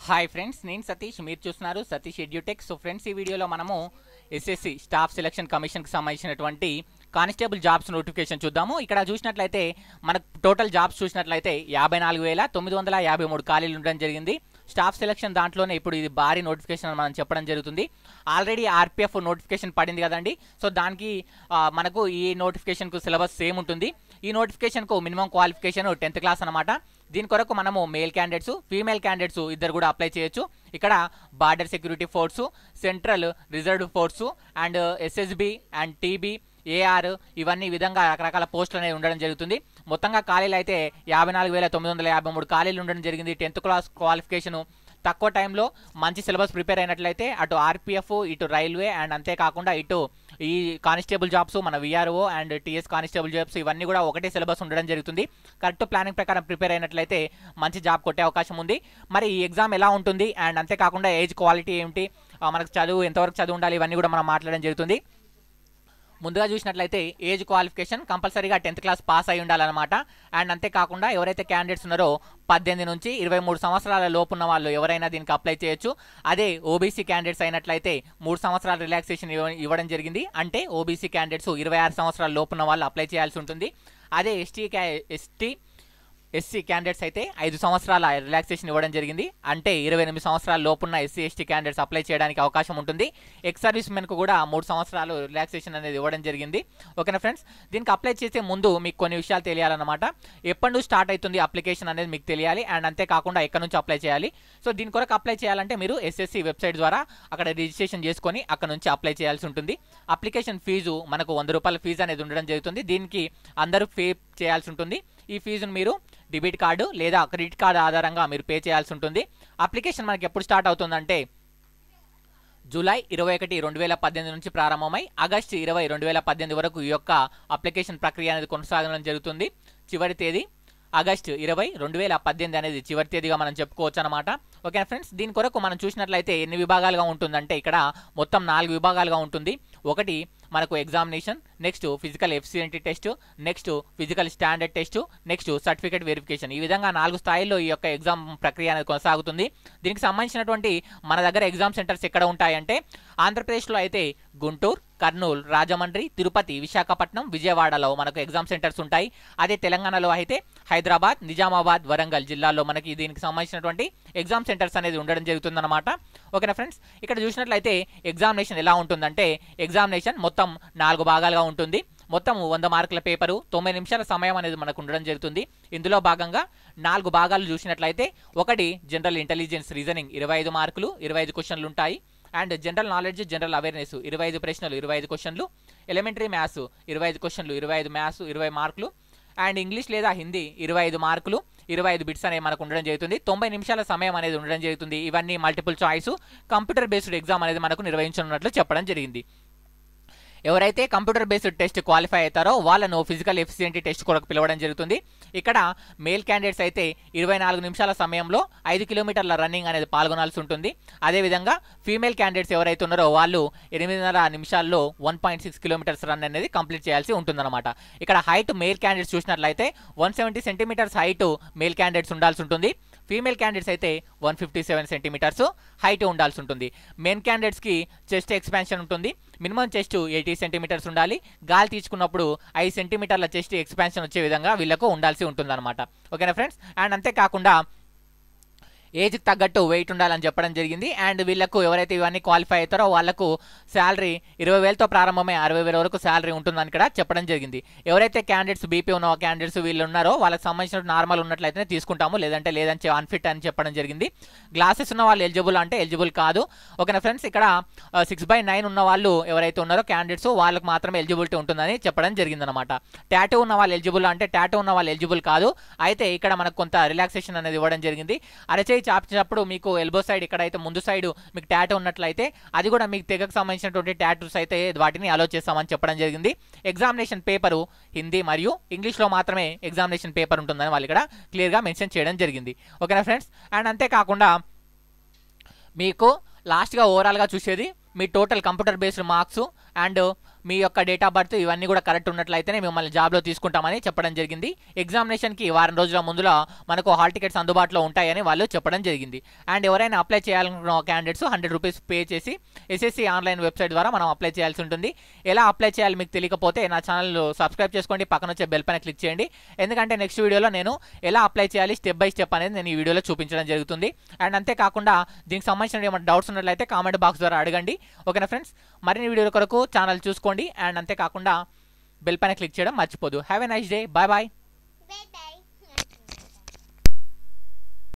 Hi friends, నేను సతీష్. మీరు చూస్తున్నారు సతీష్ ఎడ్యూటెక్. సో ఫ్రెండ్స్, ఈ వీడియోలో మనము ఎస్ఎస్సి స్టాఫ్ సెలక్షన్ కమిషన్కి సంబంధించినటువంటి కానిస్టేబుల్ జాబ్స్ నోటిఫికేషన్ చూద్దాము. ఇక్కడ చూసినట్లయితే మనకు టోటల్ జాబ్స్ చూసినట్లయితే 54,953 ఖాళీలు ఉండడం జరిగింది. స్టాఫ్ సెలక్షన్ దాంట్లోనే ఇప్పుడు ఇది భారీ నోటిఫికేషన్ అని మనం చెప్పడం జరుగుతుంది. ఆల్రెడీ ఆర్పిఎఫ్ నోటిఫికేషన్ పడింది కదండి. సో దానికి మనకు ఈ నోటిఫికేషన్కు సిలబస్ సేమ్ ఉంటుంది. ఈ నోటిఫికేషన్కు మినిమం క్వాలిఫికేషన్ 10th క్లాస్ అనమాట. దీని కొరకు మనము మేల్ క్యాండిడేట్స్, ఫీమేల్ క్యాండిడేట్స్ ఇద్దరు కూడా అప్లై చేయొచ్చు. ఇక్కడ border security force, central reserved force and SSB and TB, AR ఇవన్నీ విధంగా రకరకాల పోస్టులు అనేవి ఉండడం జరుగుతుంది. మొత్తంగా ఖాళీలు అయితే 54,953 ఖాళీలు ఉండడం జరిగింది. 10th క్లాస్ క్వాలిఫికేషను తక్కువ టైంలో మంచి సిలబస్ ప్రిపేర్ అయినట్లయితే అటు ఆర్పిఎఫ్, ఇటు రైల్వే అండ్ అంతేకాకుండా ఇటు ఈ కానిస్టేబుల్ జాబ్స్, మన VRO and TS constable jobs ఇవన్నీ కూడా ఒకటే సిలబస్ ఉండడం జరుగుతుంది. కరెక్ట్ ప్లానింగ్ ప్రకారం ప్రిపేర్ అయినట్లయితే మంచి జాబ్ కొట్టే అవకాశం ఉంది. మరి ఈ ఎగ్జామ్ ఎలా ఉంటుంది అండ్ అంతేకాకుండా ఏజ్ క్వాలిటీ ఏమిటి, మనకు చదువు ఎంతవరకు చదువు ఉండాలి, ఇవన్నీ కూడా మనం మాట్లాడడం జరుగుతుంది. ముందుగా చూసినట్లయితే ఏజ్ క్వాలిఫికేషన్ కంపల్సరీగా 10th క్లాస్ పాస్ అయి ఉండాలన్నమాట. అండ్ అంతేకాకుండా ఎవరైతే క్యాండిడేట్స్ ఉన్నారో 18 నుంచి 23 సంవత్సరాల లోపు ఉన్న వాళ్ళు ఎవరైనా దీనికి అప్లై చేయొచ్చు. అదే ఓబీసీ క్యాండిడేట్స్ అయినట్లయితే 3 సంవత్సరాల రిలాక్సేషన్ ఇవ్వడం జరిగింది. అంటే ఓబీసీ క్యాండిడేట్స్ 26 సంవత్సరాల లోపు ఉన్న వాళ్ళు అప్లై చేయాల్సి ఉంటుంది. అదే ఎస్సీ క్యాండిడేట్స్ అయితే 5 సంవత్సరాల రిలాక్సేషన్ ఇవ్వడం జరిగింది. అంటే 28 సంవత్సరాల లోపున్న ఎస్సీ ఎస్టీ క్యాండిడేట్స్ అప్లై చేయడానికి అవకాశం ఉంటుంది. ఎక్స్ సర్వీస్ మెన్కు కూడా 3 సంవత్సరాలు రిలాక్సేషన్ అనేది ఇవ్వడం జరిగింది. ఓకేనా ఫ్రెండ్స్, దీనికి అప్లై చేసే ముందు మీకు కొన్ని విషయాలు తెలియాలన్నమాట. ఎప్పటి నుంచి స్టార్ట్ అవుతుంది అప్లికేషన్ అనేది మీకు తెలియాలి. అండ్ అంతేకాకుండా ఎక్కడి నుంచి అప్లై చేయాలి. సో దీని కొరకు అప్లై చేయాలంటే మీరు ఎస్ఎస్సి వెబ్సైట్ ద్వారా అక్కడ రిజిస్ట్రేషన్ చేసుకొని అక్కడ నుంచి అప్లై చేయాల్సి ఉంటుంది. అప్లికేషన్ ఫీజు మనకు 100 రూపాయల ఫీజు అనేది ఉండడం జరుగుతుంది. దీనికి అందరూ పే చేయాల్సి ఉంటుంది. ఈ ఫీజును మీరు డెబిట్ కార్డు లేదా క్రెడిట్ కార్డు ఆధారంగా మీరు పే చేయాల్సి ఉంటుంది. అప్లికేషన్ మనకి ఎప్పుడు స్టార్ట్ అవుతుందంటే జూలై 21, 2018 నుంచి ప్రారంభమై ఆగస్టు 20, 2018 వరకు ఈ యొక్క అప్లికేషన్ ప్రక్రియ అనేది కొనసాగడం జరుగుతుంది. చివరి తేదీ ఆగస్టు 20, 2018 అనేది చివరి తేదీగా మనం చెప్పుకోవచ్చు అనమాట. ఓకే ఫ్రెండ్స్, దీని కొరకు మనం చూసినట్లయితే ఎన్ని విభాగాలుగా ఉంటుందంటే ఇక్కడ మొత్తం 4 విభాగాలుగా ఉంటుంది. ఒకటి మనకు examination, next physical efficiency test, next physical standard test, next certificate verification. ఈ విధంగా 4 స్థాయిల్లో ఈ యొక్క ఎగ్జామ్ ప్రక్రియ అనేది కొనసాగుతుంది. దీనికి సంబంధించినటువంటి మన దగ్గర ఎగ్జామ్ సెంటర్స్ ఎక్కడ ఉంటాయంటే ఆంధ్రప్రదేశ్లో అయితే గుంటూరు, కర్నూలు, రాజమండ్రి, తిరుపతి, విశాఖపట్నం, విజయవాడలో మనకు ఎగ్జామ్ సెంటర్స్ ఉంటాయి. అదే తెలంగాణలో అయితే హైదరాబాద్, నిజామాబాద్, వరంగల్ జిల్లాల్లో మనకి దీనికి సంబంధించినటువంటి ఎగ్జామ్ సెంటర్స్ అనేది ఉండడం జరుగుతుందన్నమాట. ఓకేనా ఫ్రెండ్స్, ఇక్కడ చూసినట్లయితే ఎగ్జామినేషన్ ఎలా ఉంటుందంటే ఎగ్జామినేషన్ మొత్తం 4 భాగాలుగా ఉంటుంది. మొత్తం 100 మార్కుల పేపరు, 90 నిమిషాల సమయం అనేది మనకు ఉండడం జరుగుతుంది. ఇందులో భాగంగా 4 భాగాలు చూసినట్లయితే ఒకటి జనరల్ ఇంటెలిజెన్స్ రీజనింగ్ 25 మార్కులు, 25 క్వశ్చన్లు ఉంటాయి. And general knowledge, general awareness 25 ప్రశ్నలు, 25 క్వశ్చన్లు. ఎలిమెంటరీ మ్యాథ్స్ 25 క్వశ్చన్లు, 25 మ్యాథ్స్ 20 మార్కులు. అండ్ ఇంగ్లీష్ లేదా హిందీ 25 మార్కులు, 25 బిట్స్ అనేవి మనకు ఉండడం జరుగుతుంది. 90 నిమిషాల సమయం అనేది ఉండడం జరుగుతుంది. ఇవన్నీ multiple choice computer based exam అనేది మనకు నిర్వహించనున్నట్లు చెప్పడం జరిగింది. ఎవరైతే కంప్యూటర్ బేస్డ్ టెస్ట్ క్వాలిఫై అవుతారో వాళ్ళను ఫిజికల్ ఎఫిషియెంటీ టెస్ట్ కొరకు పిలవడం జరుగుతుంది. ఇక్కడ మేల్ క్యాండిడేట్స్ అయితే 24 నిమిషాల సమయంలో 5 కిలోమీటర్ల రన్నింగ్ అనేది పాల్గొనాల్సి ఉంటుంది. అదేవిధంగా ఫీమేల్ క్యాండిడేట్స్ ఎవరైతే ఉన్నారో వాళ్ళు 8.5 నిమిషాల్లో 1.6 కిలోమీటర్స్ రన్ అనేది కంప్లీట్ చేయాల్సి ఉంటుందన్నమాట. ఇక్కడ హైట్ మేల్ క్యాండిడేట్స్ చూసినట్లయితే 170 సెంటీమీటర్స్ హైట్ మేల్ క్యాండిడేట్స్ ఉండాల్సి ఉంటుంది. ఫీమేల్ క్యాండిడేట్స్ అయితే 157 సెంటీమీటర్స్ హైట్ ఉండాల్సి ఉంటుంది. మెయిన్ క్యాండిడేట్స్కి చెస్ట్ ఎక్స్పాన్షన్ ఉంటుంది. మినిమం చెస్ట్ 80 సెంటీమీటర్స్ ఉండాలి. గాలి తీసుకున్నప్పుడు 5 సెంటీమీటర్ల చెస్ట్ ఎక్స్పాన్షన్ వచ్చే విధంగా వీళ్ళకు ఉండాల్సి ఉంటుందన్నమాట. ఓకేనా ఫ్రెండ్స్, అండ్ అంతేకాకుండా ఏజ్కి తగ్గట్టు వెయిట్ ఉండాలని చెప్పడం జరిగింది. అండ్ వీళ్ళకు ఎవరైతే ఇవన్నీ క్వాలిఫై అవుతారో వాళ్ళకు శాలరీ 20,000తో ప్రారంభమై 60,000 వరకు శాలరీ ఉంటుందని ఇక్కడ చెప్పడం జరిగింది. ఎవరైతే క్యాండిడేట్స్ బీపీ ఉన్న క్యాండిడేట్స్ వీళ్ళు ఉన్నారో వాళ్ళకి సంబంధించిన నార్మల్ ఉన్నట్లయితే తీసుకుంటాము, లేదంటే లేదని అన్ఫిట్ అని చెప్పడం జరిగింది. గ్లాసెస్ ఉన్న వాళ్ళు ఎలిజిబుల్ అంటే ఎలిజిబుల్ కాదు. ఓకేనా ఫ్రెండ్స్, ఇక్కడ 6/9 ఉన్న వాళ్ళు ఎవరైతే ఉన్నారో క్యాండిడేట్స్ వాళ్ళకి మాత్రమే ఎలిజిబిలిటీ ఉంటుందని చెప్పడం జరిగిందనమాట. టాటూ ఉన్న వాళ్ళు ఎలిజిబుల్ అంటే టాటూ ఉన్న వాళ్ళు ఎలిజిబుల్ కాదు. అయితే ఇక్కడ మనకు కొంత రిలాక్సేషన్ అనేది ఇవ్వడం జరిగింది. అరచేయి చాపించినప్పుడు మీకు ఎల్బో సైడ్ ఇక్కడైతే ముందు సైడ్ మీకు టాటూ ఉన్నట్లయితే అది కూడా మీకు తెగకు సంబంధించినటువంటి టాటూస్ అయితే వాటిని అలో చేస్తామని చెప్పడం జరిగింది. ఎగ్జామినేషన్ పేపరు హిందీ మరియు ఇంగ్లీష్లో మాత్రమే ఎగ్జామినేషన్ పేపర్ ఉంటుందని వాళ్ళు ఇక్కడ క్లియర్గా మెన్షన్ చేయడం జరిగింది. ఓకేనా ఫ్రెండ్స్, అండ్ అంతేకాకుండా మీకు లాస్ట్గా ఓవరాల్గా చూసేది మీ total computer based marks and మీ యొక్క డేట్ ఆఫ్ బర్త్ ఇవన్నీ కూడా కరెక్ట్ ఉన్నట్లయితేనే మిమ్మల్ని జాబ్లో తీసుకుంటామని చెప్పడం జరిగింది. ఎగ్జామినేషన్కి వారం రోజుల ముందులో మనకు హాల్ టికెట్స్ అందుబాటులో ఉంటాయని వాళ్ళు చెప్పడం జరిగింది. అండ్ ఎవరైనా అప్లై చేయాలనుకున్న క్యాండిడేట్స్ 100 రూపీస్ పే చేసి ఎస్ఎస్సి ఆన్లైన్ వెబ్సైట్ ద్వారా మనం అప్లై చేయాల్సి ఉంటుంది. ఎలా అప్లై చేయాలి మీకు తెలియకపోతే నా ఛానల్ సబ్స్క్రైబ్ చేసుకోండి, పక్కన వచ్చే బెల్ పైన క్లిక్ చేయండి. ఎందుకంటే నెక్స్ట్ వీడియోలో నేను ఎలా అప్లై చేయాలి స్టెప్ బై స్టెప్ అనేది నేను ఈ వీడియోలో చూపించడం జరుగుతుంది. అండ్ అంతేకాకుండా దీనికి సంబంధించిన ఏమైనా డౌట్స్ ఉన్నట్లయితే కామెంట్ బాక్స్ ద్వారా అడగండి. ఓకేనా ఫ్రెండ్స్, మరిన్ని వీడియోల కొరకు ఛానల్ చూసుకోండి. అండ్ అంతేకాకుండా బెల్ పైన క్లిక్ చేయడం మర్చిపోదు. Have a nice day, bye bye.